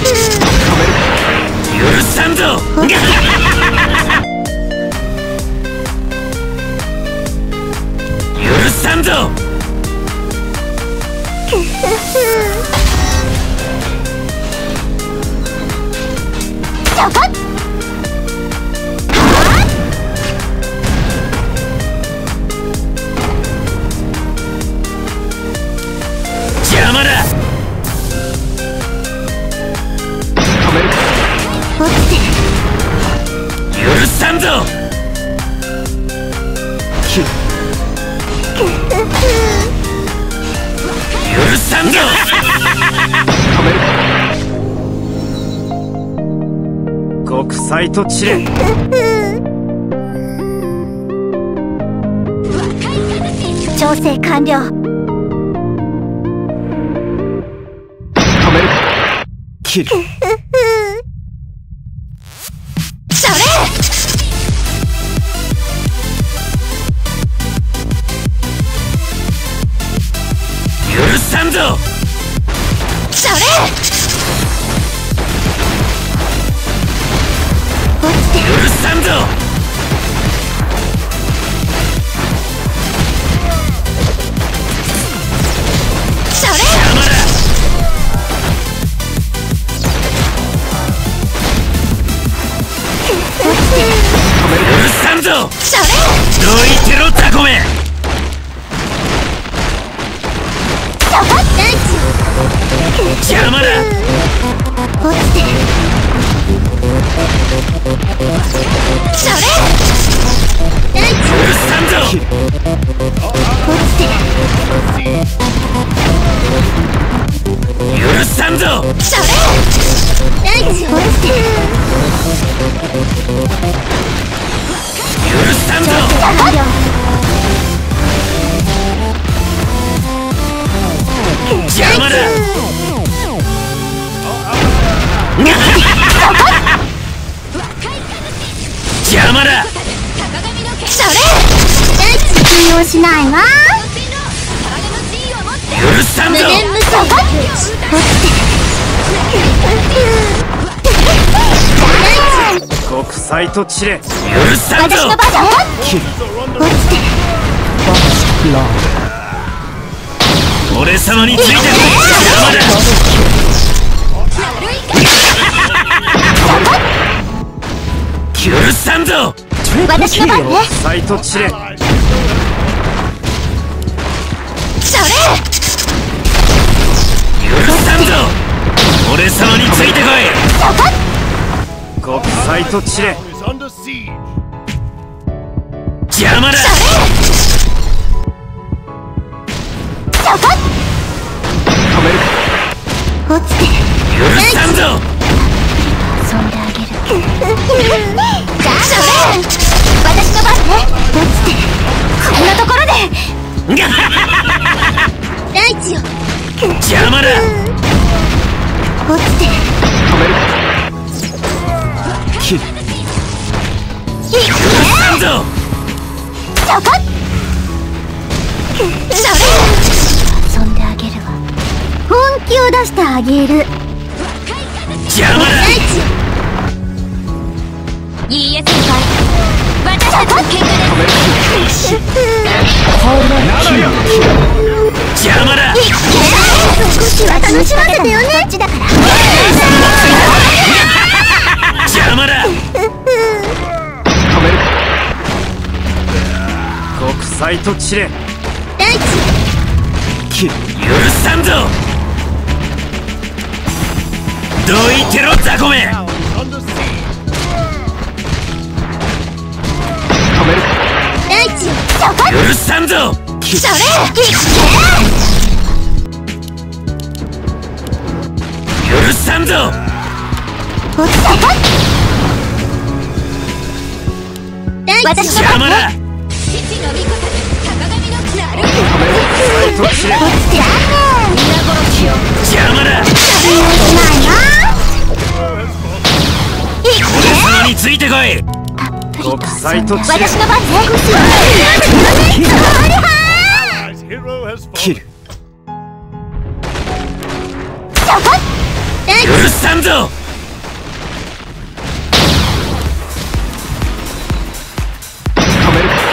許さんぞ。許さんぞ。邪魔だ。許さんぞ。許さんぞ。国際と知れ。 調整完了。 切る。 それ。 許さんぞ。 それ。 許さんぞ。 それ。 邪魔だ。許さんぞ。 それ。 どいてろタコめ。邪魔だ。 落ちて。それ。 許さんぞ。 落ちて。 許さんぞ。 それ。落ちて。 許さんぞ。邪魔だ。邪魔だ。 それ。信用しないわ。 許さんぞ。国際と知れ。許さんぞ。 私の番だ。落ちて。 俺様についてこい。邪魔だ。許さんぞ。 私の番ね。 国際と知れ。 それ。 許さんぞ。俺様についてこい。国際と知れ。邪魔だ。 落ちて。 許さんぞ。 遊んであげる。じゃあそれ。私の番ね。落ちて。こんなところで。大地よ。 邪魔だ。 落ちて。 許さんぞ。 そこ。それ。遊んであげるわ。本気を出してあげる。 邪魔だ。 いいえ先輩。私たちの喧嘩です。 邪魔だ。 少しは楽しませてよね。こっちだから。 邪魔だ。国際と知れ。 大地。 許さんぞ。どいてろザコめ。 大地よ。そこ。 許さんぞ。 それ。 許さんぞ。 落ちて。私の邪魔だ。邪魔だ。俺様についてこい。国際と知れ。 私の番ね。 切る。 そこ。 許さんぞ。 止めるか。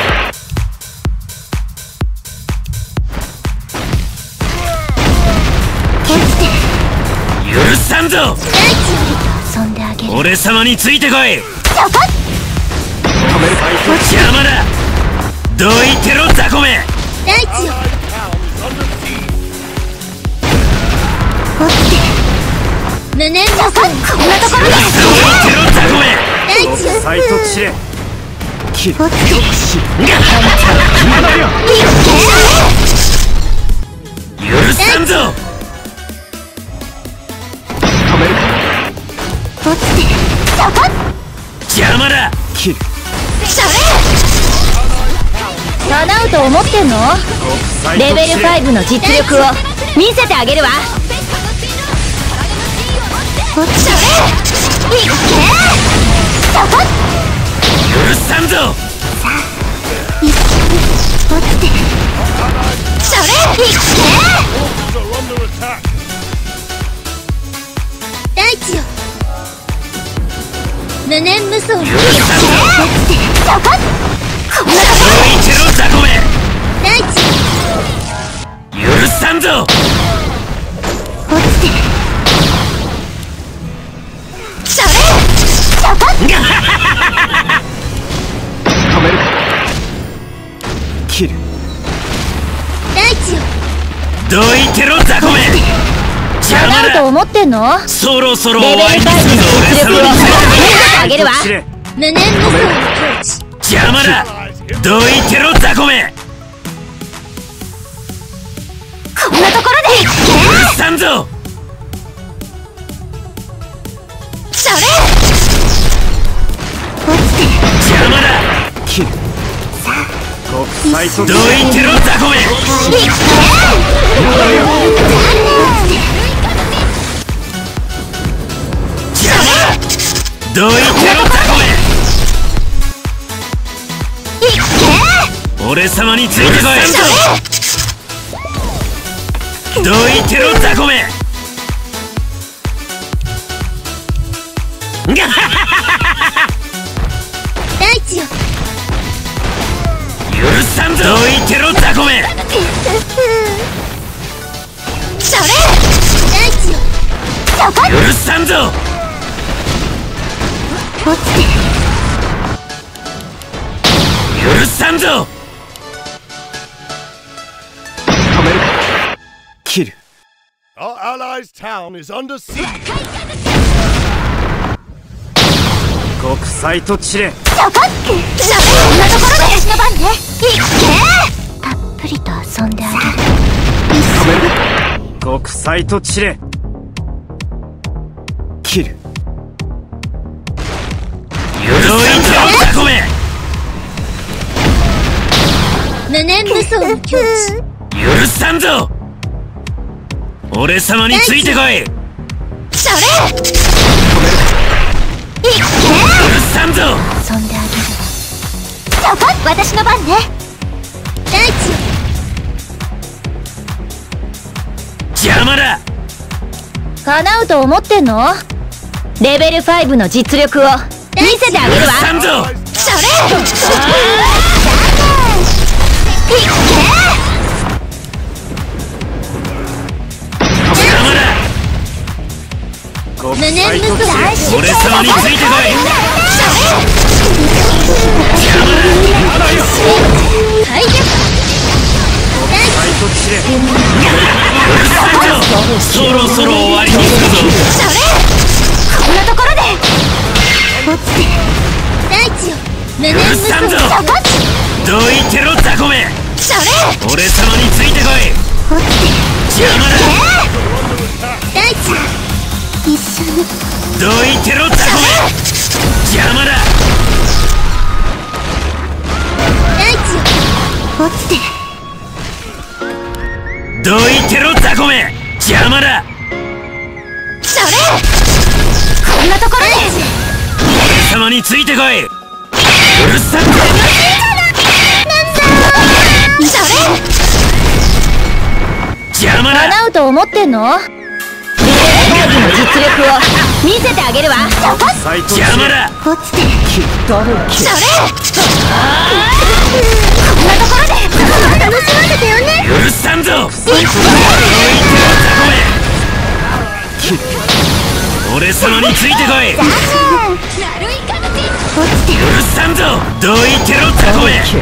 許さんぞ。 遊んであげる。 俺様についてこい。 そこ。 止めるか。 邪魔だ。どいてろ雑魚め。 大地よ。落ちて。無念のこんなところで。 どいてろ雑魚め。 大地よ。 サイトチレキル落ちて。 今だよ。 許さんぞ。 止めるか。 落ちて。そこ。 邪魔だ。 キルそれ。叶うと思ってんの？レベル5の実力を見せてあげるわ。それ。いけ。そこ。 許さんぞ。 一緒に落ちて。それ。いけ。大地よ。無念無双に。落ちて。そこ。こんなところで。 どいてろ雑魚め。 大地よ。 許さんぞ。 落ちて。それ。そこ。 止めるか。キル大地よ。 どいてろ雑魚め。邪魔叶うとだ。 思ってんの？ そろそろレベル5 終わりにするぞ。 の実力を見せてあげるわ。 チレ無念無双の境地。 邪魔だ。どいてろ雑魚め。 こんなところで。 許さんぞ。 それ。落ちて。 邪魔だ。 キル国際とどいてろ雑魚め。 いけ。 邪魔だ。どいてろ雑魚め。 いけ。 俺様についてこい。どいてろ雑魚め。がはは大地よ。 許さんぞ。どいてろ雑魚め。 それ。大地よ。そこ。 許さんぞ。 落ちて。 許さんぞ。 止めるか。キル Our allies' town is under siege. 国際とチレそこ。こんなところで。私の番ね。いけ。たっぷりと遊んであげる。 止めるか。国際とチレキルどいてろ雑魚め。 無念無双の境地。 許さんぞ。俺様についてこい。 それ。いけ。 許さんぞ。 遊んであげるわ。そこ。私の番ね。大地よ。 邪魔だ。 叶うと思ってんの？レベル5の実力を見せてあげるわ。 許さんぞ。 それ。いけ。 邪魔だ。 国無念際とチ無双。 レ俺様についてこい。邪魔だ。 大逆。 国際とチレ許さんぞ。そろそろ終わりにするぞ。 それ。こんなところで。落ちて。大地よ。無念無許さんぞ。 双。そこ。 どいてろ雑魚め。 それ。 俺様についてこい。 落ちて。 邪魔だ。 大地よ。一緒に。 どいてろ雑魚め。邪魔だ。 大地よ。落ちて。 どいてろ雑魚め。邪魔だ。 それ。こんなところで。 俺様についてこい。許さんぞ。 それ。 邪魔だ。 叶うと思ってんの？レベル大義の実力を見せてあげるわ。 邪魔だ。 落ちてそれこんなところで楽しませてよね。 許さんぞ。俺様についてこい。許さんぞ。どいてろザコメ。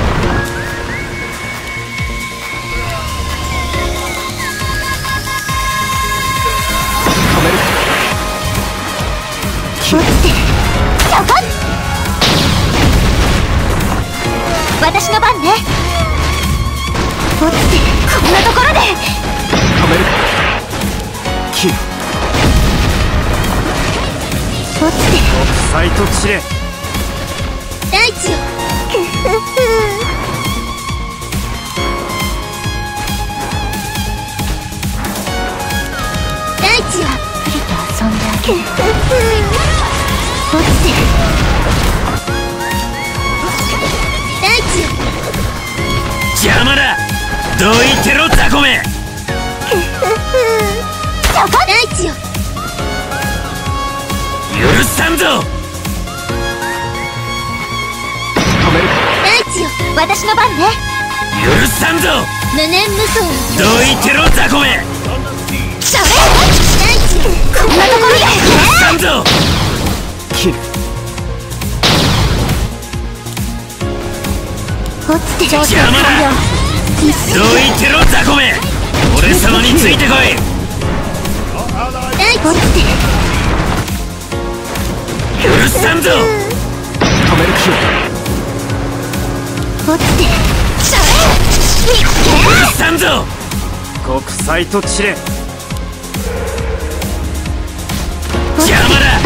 私の番ね。落ちてこんなところで落ちて国際と知れ。 大地よ大地よたっぷりと遊んであげる。落ちて大地よ邪魔だ。どいてろザコメ。 大地よ許さんぞ。 大地よ私の番ね。 許さんぞ。 無念無双どいてろザコメ。 それ大地よこんなところで許さんぞ。 落ちて邪魔だ。どいてろザコメ。俺様についてこい。 大地落ちて許さんぞ。 落ちてそれ許さんぞ。国際と知れ。邪魔だ。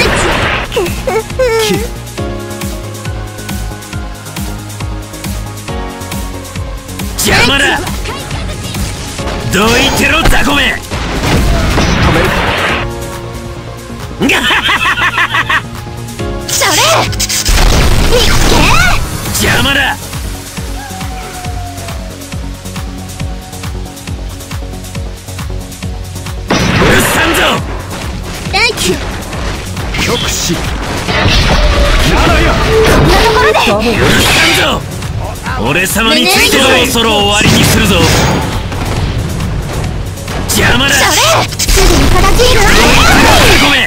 邪魔だ。どいてろザコメ。 それ邪魔だ。許さんぞ。 大地よ極死こんなところで許さんぞ。俺様についてそろそろ終わりにするぞ。邪魔だ。 それすぐに片付けるわ。 ごめん。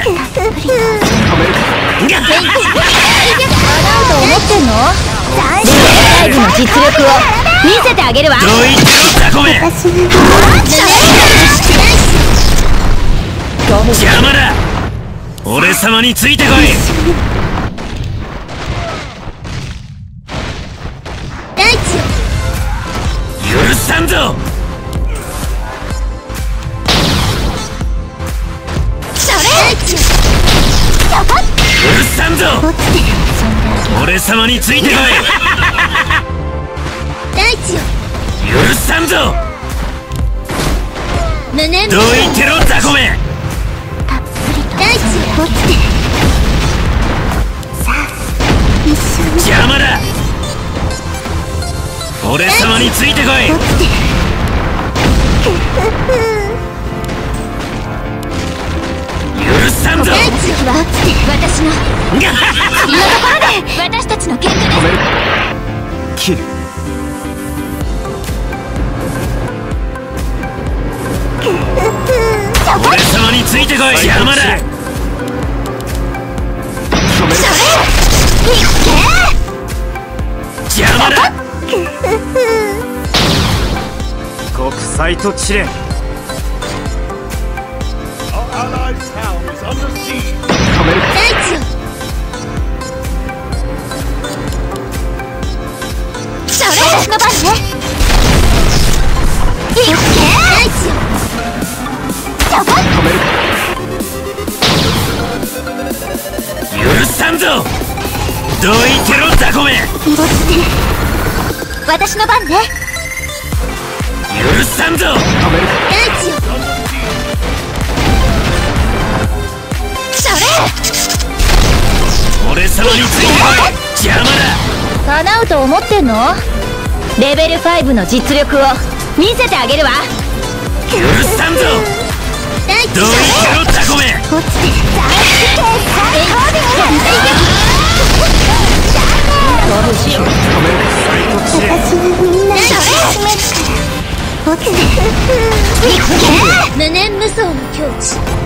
笑うと思ってんの？大事の実力を見せてあげるわ。 どいてろザコメ。邪魔だ。俺様についてこい。 大地よ許さんぞ。 それ大地よ許さんぞ。 落ちて俺様についてこい。 大地よ許さんぞ。 無念どいてろザコメ。 大地よ落ちてさあ一緒に邪魔だ。俺様についてこい。 落ちて許さんぞ。 大地よ落ちて私のこんなところで私たちの喧嘩です。 切る俺様についてこい。邪魔だ。邪魔だ。国際と知れ。 Our allies' town is under siege. 大地よそれ私の番ね。大地よそこ許さんぞ。どいてろザコメ。 落ちて私の番ね。 許さんぞ。 大地よそれ俺様についてこい。邪魔だ。 叶うと思ってんの？レベル5の実力を見せてあげるわ。 許さんぞ。 大地どいてろザコ落ちて最高でどうしよう。私はみんなで締めるから落ちて無念無双の境地。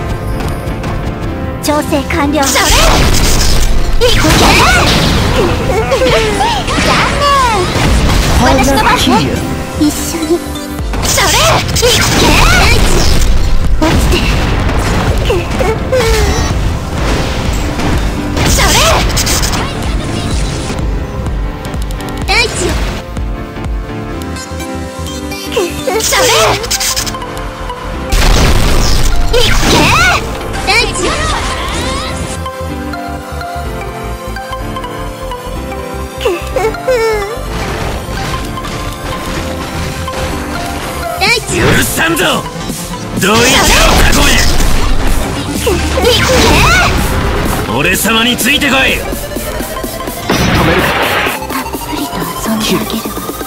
調整完了。それいけ残念。私の番ね。一緒にそれいけ落ちてそれ大地よそれいけ大地よ許さんぞどいてろタコメ俺様についてこいたっぷりと遊んであげる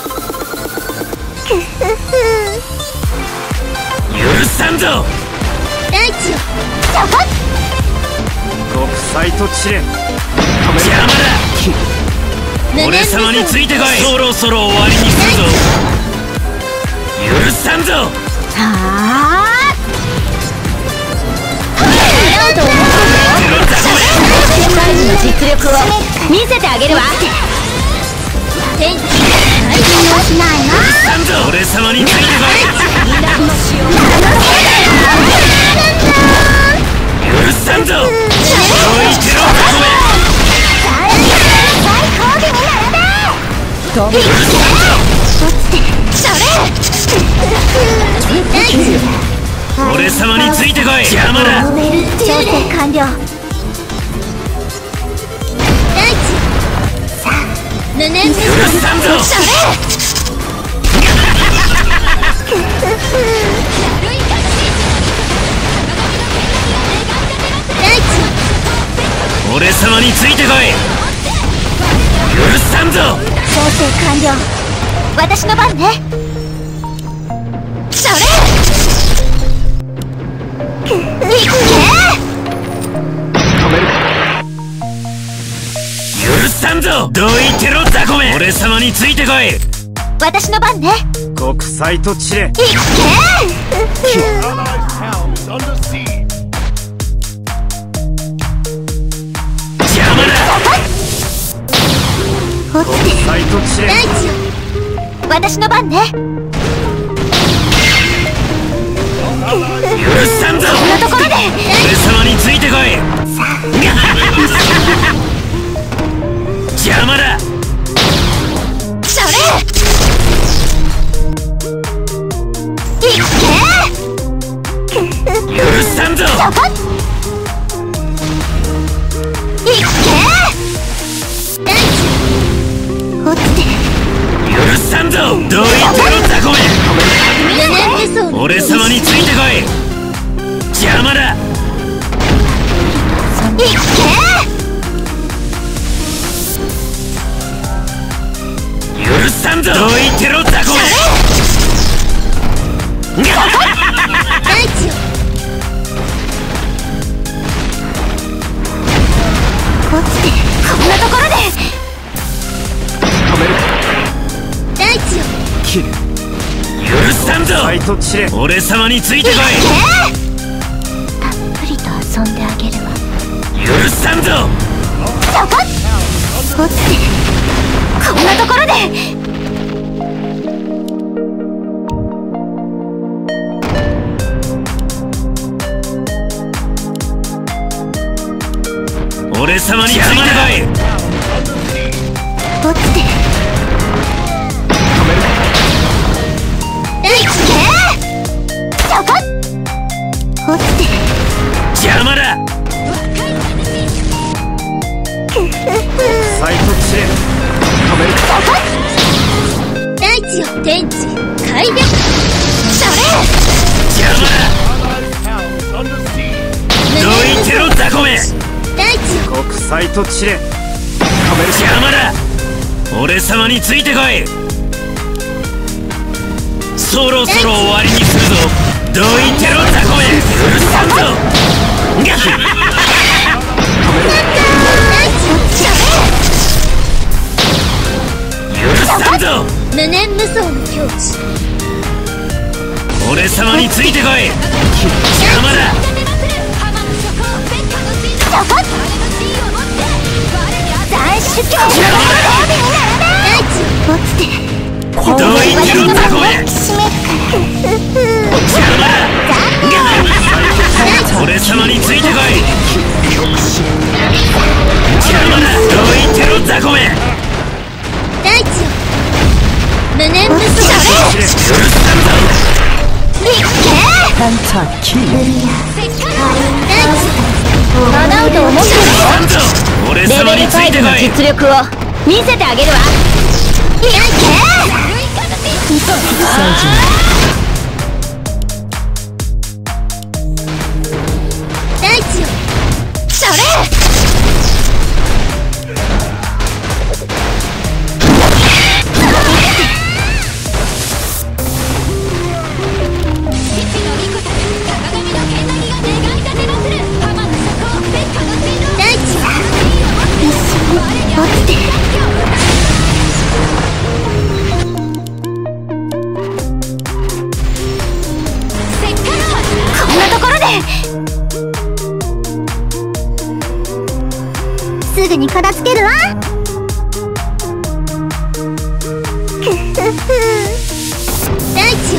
許さんぞ大地よ国際と試練邪魔だ俺様についてこいそろそろ終わりにするぞ許さんぞはあ世界の実力を見せてあげるわ天気大変はしないな俺様についてこい許さんぞどいてろタコメ最高でになるね許さんぞそれ俺様についてこい邪魔だ調整完了大地さあ無念無許さんぞそれ大地俺様についてこい許さんぞ調整完了私の番ねそれいけ許さんぞどいてろザコメ俺様についてこい私の番ね国際と試練いけ Allied town is under siege. 邪魔だ落ちて国際と試練大地よ私の番ね許さんぞこんなところで俺様についてこい邪魔だそれいけ許さんぞそこいけ大地落ちて許さんぞどいてろザコメ俺様についてこい邪魔だいけ許さんぞどいてろザコメ大地よ落ちてこんなところで大地よ許さんぞ俺様についてこいたっぷりと遊んであげるわ許さんぞそこ落ちてこんなところで俺様についてこい落ちていけそこ落ちて邪魔だサイトチレ大地よ天地開闢それ邪魔だ Allied town is under siege. どいてろザコメ大地よ国際とチレ邪魔だ俺様についてこいそろそろ終わりにするぞどいてろザコメうるさんぞ許さんぞ。 無念無双の境地。 俺様についてこい。邪魔だ。 大主教どう言ってるんだこれ。邪魔だ。俺様についてこい。邪魔だ。どう言ってるんだこれ。 大地よ無念無双。 許さんぞ。 叶うと思ってるの？ 俺様についてこい。 実力を見せてあげるわ。大地よそれ。すぐに片付けるわ。大地よ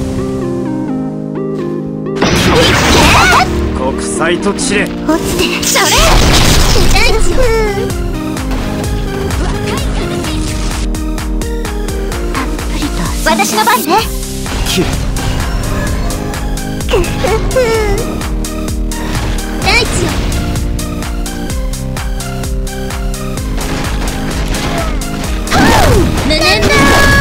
国際と知れ。 落ちてそれ。大地よたっぷりと私の番ね。大地よ無念だ。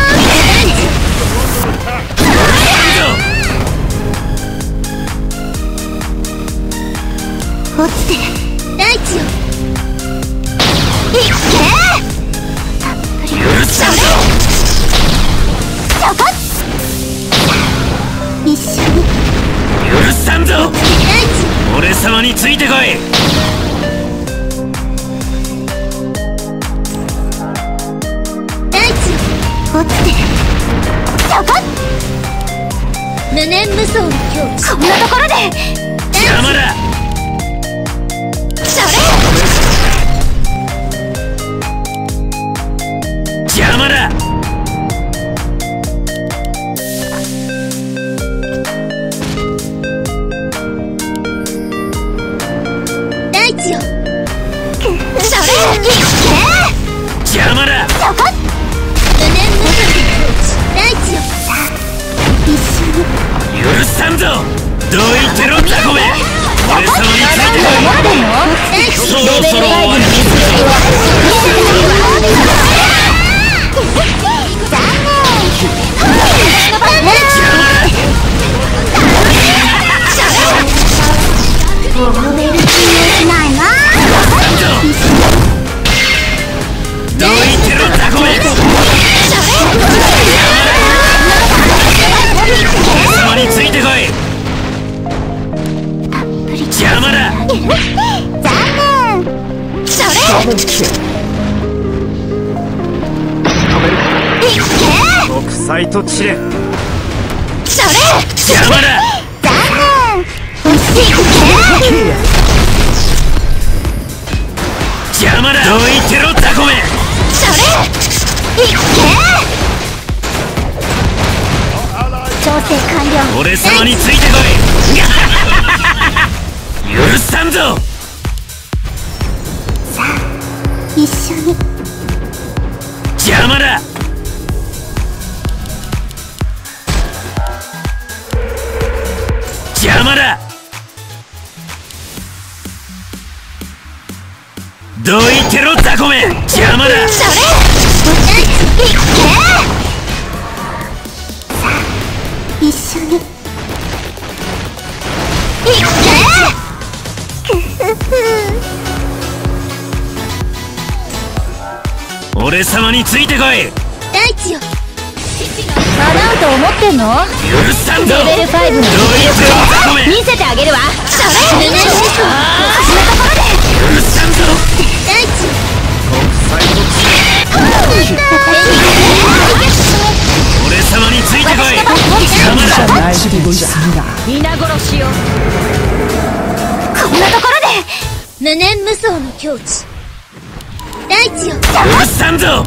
落ちて大地よいけ。たっぷり許さんぞ。 そこ一緒に許さんぞ。 大地俺様についてこい。 落ちてそこ無念無双の境地。こんなところで邪魔だ。 それ。 邪魔だ。 大地よそれ。いけ邪魔だ。 そこ無念無双の境地。大地よ一緒に許さんぞ。どう言ってるんだごめん。俺様についてこい。そろそろ終わりにする。どう言ってるんだごめん。俺様についてこい。邪魔だ。 それ。 国際と知れ。 それ。 邪魔だ。邪魔だ。どう言ってるんだごめん。 それ。いけ調整完了。 俺様についてこい。許さんぞ。 さあ一緒に邪魔だ。邪魔だ。どう言ってるんだごめん。邪魔だ。 それ。いけ一緒にいけ俺様についてこい。 大地よ叶うと思ってんの？ 許さんぞ。 レベル5の実力を見せてあげるわ。それ無念無許さんぞ。 大地俺様についてこい。邪魔だ。 날뛰고 있습니다. 皆殺しよ。こんなところで無念無双の境地。大地よ。 許さんぞ。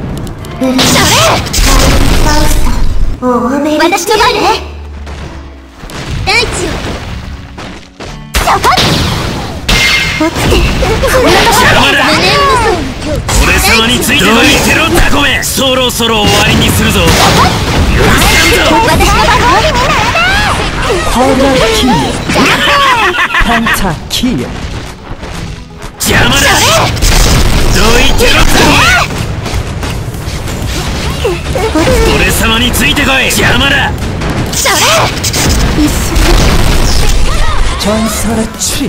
私の番ね。大地よ。落ちて。こんなところで無念無双の境地。 俺様についてこい。どいてろタコめ。そろそろ終わりにするぞ。許さんぞ。 私の番ね。 펜타킬. 邪魔だ。どいてろタコめ。俺様についてこい。邪魔だ。 전설의 추리.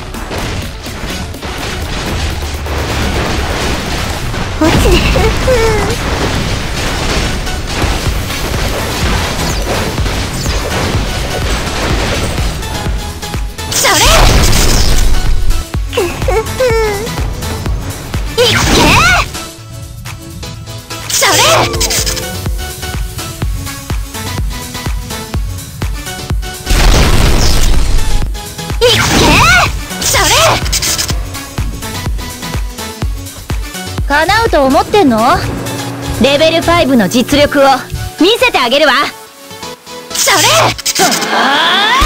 叶うと思ってんの？レベル5の実力を見せてあげるわ。それ！